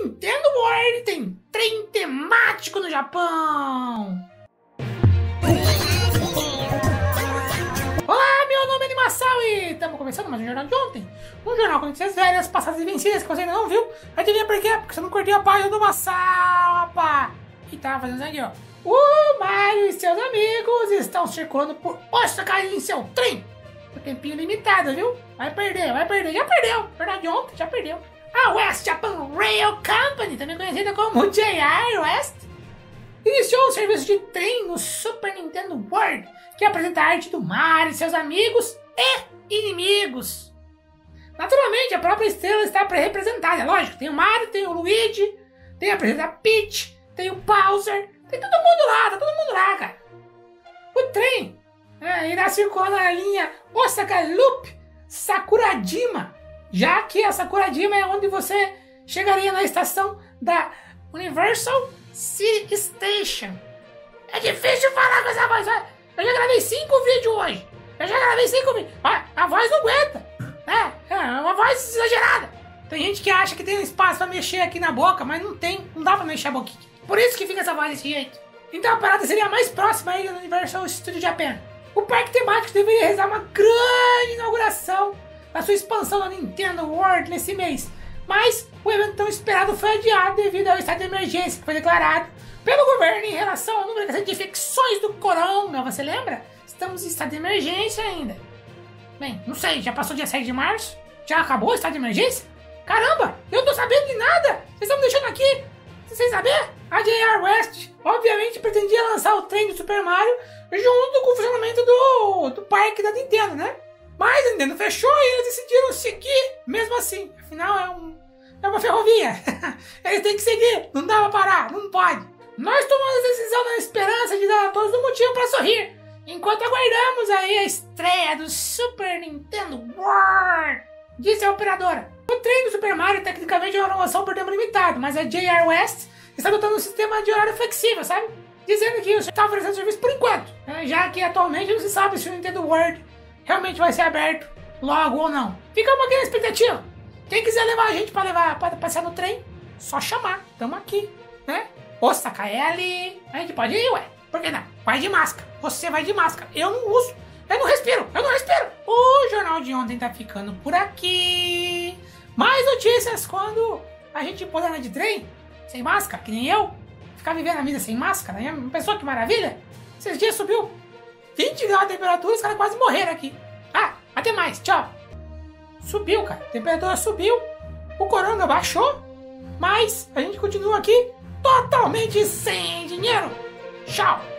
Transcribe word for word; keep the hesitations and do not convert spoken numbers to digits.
Nintendo World tem trem temático no Japão. Olá, meu nome é Animação e estamos começando mais um jornal de ontem. Um jornal com notícias velhas, passadas e vencidas que você ainda não viu. Adivinha por quê? Porque você não curtiu a página do Massal, rapá. E tava fazendo isso aqui, ó. O Mario e seus amigos estão circulando por Osaka em seu trem. Por tempinho limitado, viu? Vai perder, vai perder. Já perdeu. Na verdade, ontem já perdeu. A West Japan Rail Company, também conhecida como J R West, iniciou um serviço de trem no Super Nintendo World, que apresenta a arte do Mario e seus amigos e inimigos. Naturalmente, a própria estrela está representada, é lógico. Tem o Mario, tem o Luigi, tem a presença da Peach, tem o Bowser, tem todo mundo lá, tá todo mundo lá, cara. O trem é, irá circular na linha Osaka Loop Sakurajima, já que a Sakurajima é onde você chegaria na estação da Universal City Station. É difícil falar com essa voz. Eu já gravei cinco vídeos hoje. Eu já gravei cinco vídeos. A, a voz não aguenta. É, é uma voz exagerada. Tem gente que acha que tem um espaço pra mexer aqui na boca, mas não tem. Não dá pra mexer a boquinha. Por isso que fica essa voz desse jeito. Então a parada seria mais próxima aí do Universal Studio Japan. O parque temático deveria realizar uma grande inauguração da sua expansão na Nintendo World nesse mês. Mas o evento tão esperado foi adiado devido ao estado de emergência que foi declarado pelo governo em relação ao número de infecções do corona. Você lembra? Estamos em estado de emergência ainda. Bem, não sei, já passou dia sete de março? Já acabou o estado de emergência? Caramba, eu não tô sabendo de nada! Vocês estão me deixando aqui sem saber? A J R West, obviamente, pretendia lançar o trem do Super Mario junto com o funcionamento do, do parque da Nintendo, né? Mas a Nintendo fechou e eles decidiram seguir mesmo assim. Afinal, é, um, é uma ferrovia. Eles têm que seguir, não dá pra parar, não pode. Nós tomamos a decisão na esperança de dar a todos um motivo pra sorrir, enquanto aguardamos aí a estreia do Super Nintendo World, disse a operadora. O trem do Super Mario tecnicamente é uma promoção por tempo limitado, mas a J R West está adotando um sistema de horário flexível, sabe? Dizendo que está oferecendo serviço por enquanto, né? Já que atualmente não se sabe se o Nintendo World realmente vai ser aberto logo ou não. Fica uma grande expectativa. Quem quiser levar a gente para levar para passear no trem, só chamar. Tamo aqui, né? Osaka é ali. A gente pode ir, ué. Por que não? Vai de máscara. Você vai de máscara. Eu não uso. Eu não respiro. Eu não respiro. O jornal de ontem tá ficando por aqui. Mais notícias quando a gente pode andar de trem sem máscara, que nem eu. Ficar vivendo a vida sem máscara, né? Pensou que maravilha? Esses dias subiu vinte graus de temperatura, os caras quase morreram aqui. Ah, até mais, tchau. Subiu, cara, a temperatura subiu, o corona baixou, mas a gente continua aqui totalmente sem dinheiro. Tchau.